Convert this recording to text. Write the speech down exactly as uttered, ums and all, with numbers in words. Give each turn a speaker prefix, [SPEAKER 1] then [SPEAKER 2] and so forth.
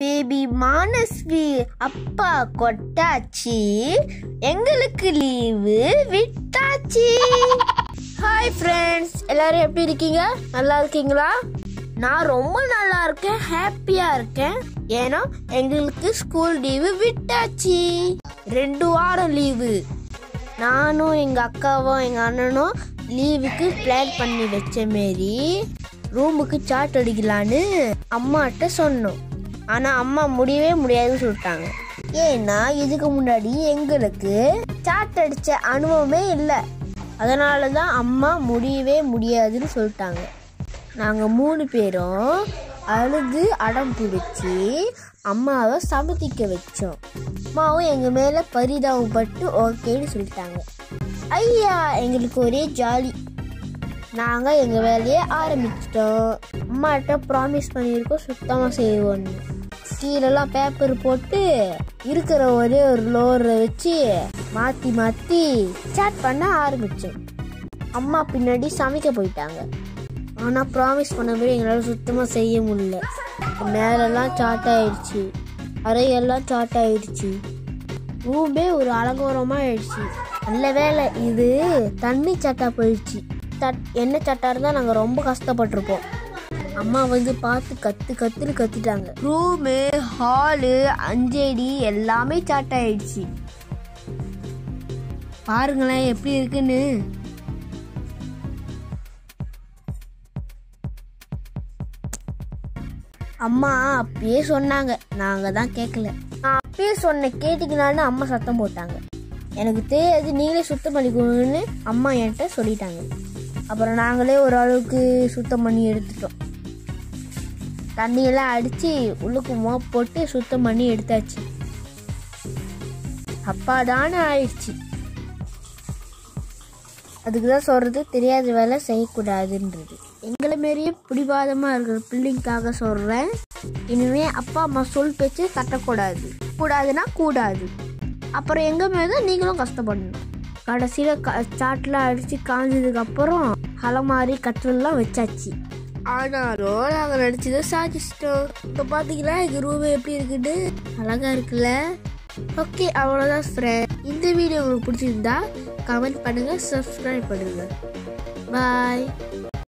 [SPEAKER 1] Baby Manasvi அப்பா கொட்டாச்சி, எங்களுக்கு leave விட்டாச்சி. Hi friends, எல்லாரும் எப்படி இருக்கீங்க? நல்லா இருக்கீங்களா? நான் ரொம்ப நல்லா இருக்கேன், ஹாப்பியா இருக்கேன். ஏன்னா எங்களுக்கு ஸ்கூல் லீவு விட்டாச்சு. ரெண்டு வாரம் லீவு. நானும் எங்க அக்காவும் எங்க அண்ணனும் லீவுக்கு பிளான் பண்ணி வச்ச மாரி ரூமுக்கு சாட் அடிக்கலான்னு அம்மாட்ட சொன்னோம். ஆனா அம்மா முடியவே முடியாதுன்னு சொல்லிட்டாங்க. ஏன்னா இதுக்கு முன்னாடி எங்களுக்கு சாட் அடிச்ச அனுபவமே இல்லை. அதனாலதான் அம்மா முடியவே முடியாதுன்னு சொல்லிட்டாங்க. நாங்க மூணு பேரும் அழுது அடம் பிடிச்சி அம்மாவை சமதிக்க வச்சோம். அம்மாவும் எங்க மேல பரிதாபப்பட்டு ஓகேன்னு சொல்லிட்டாங்க. ஐயா, எங்களுக்கு ஒரே ஜாலி. நாங்க எங்க வேலையை ஆரம்பிச்சிட்டோம். அம்மாட்ட ப்ராமிஸ் பண்ணியிருக்கோம் சுத்தமா செய்வோன்னு. கீழெல்லாம் பேப்பர் போட்டு இருக்கிற ஒரே ஒரு லோரை வச்சு மாத்தி மாத்தி சாட் பண்ண ஆரம்பிச்சோம். அம்மா பின்னாடி சமைக்க போயிட்டாங்க. ஆனா ப்ராமிஸ் பண்ணபடி எங்களால சுத்தமா செய்ய முடியல. மேலெல்லாம் சாட் ஆயிடுச்சு, அறையெல்லாம் சாட் ஆயிடுச்சு, ரூமே ஒரு அலங்கோரமா ஆயிடுச்சு. நல்ல வேலை இது தண்ணி சாட்டா போயிடுச்சு. என்ன சட்டா இருந்தா நாங்க ரொம்ப கஷ்டப்பட்டிருப்போம். அம்மா வந்து பார்த்து கத்து கத்துன்னு கத்திட்டாங்க. ரூமு, ஹாலு, அஞ்சடி எல்லாமே சாட் ஆயிடுச்சு. பாருங்களேன் எப்படி இருக்குன்னு. அம்மா அப்பயே சொன்னாங்க, நாங்க தான் கேட்கல. நான் அப்பயே சொன்ன கேட்டுக்கினான்னு அம்மா சத்தம் போட்டாங்க. எனக்கு தெரியாது, நீங்களே சுத்தம் பண்ணிக்கணும்னு அம்மா என்கிட்ட சொல்லிட்டாங்க. அப்புறம் நாங்களே ஒரு அளவுக்கு சுத்தம் பண்ணி எடுத்துட்டோம். தண்ணியெல்லாம் அடிச்சு உள்ளுக்கு மோப் போட்டு சுத்தம் பண்ணி எடுத்தாச்சு. அப்பாடான ஆயிடுச்சு. அதுக்குதான் சொல்றது, தெரியாத வேலை செய்யக்கூடாதுன்றது. எங்களை மாரியே பிடிவாதமா இருக்கிற பிள்ளைங்களுக்காக சொல்றேன். இனிமே அப்பா அம்மா சொல் பேச்சு தட்டக்கூடாது. கூடாதுன்னா கூடாது. அப்புறம் எங்க மேதான் நீங்களும் கஷ்டப்படணும். கடைசியில சாட்லாம் அடிச்சு காஞ்சதுக்கு அப்புறம் அலமாரி கட்டலாம் வச்சாச்சு. ஆனாலும் நாங்க நடிச்சதை சாதிச்சிட்டோம். இப்ப பாத்தீங்களா எங்க ரூம் எப்படி இருக்குன்னு? அழகா இருக்குல்ல? ஓகே, அவ்வளவுதான் ஃப்ரெண்ட். இந்த வீடியோ உங்களுக்கு பிடிச்சிருந்தா கமெண்ட் பண்ணுங்க, சப்ஸ்கிரைப் பண்ணுங்க. பாய்.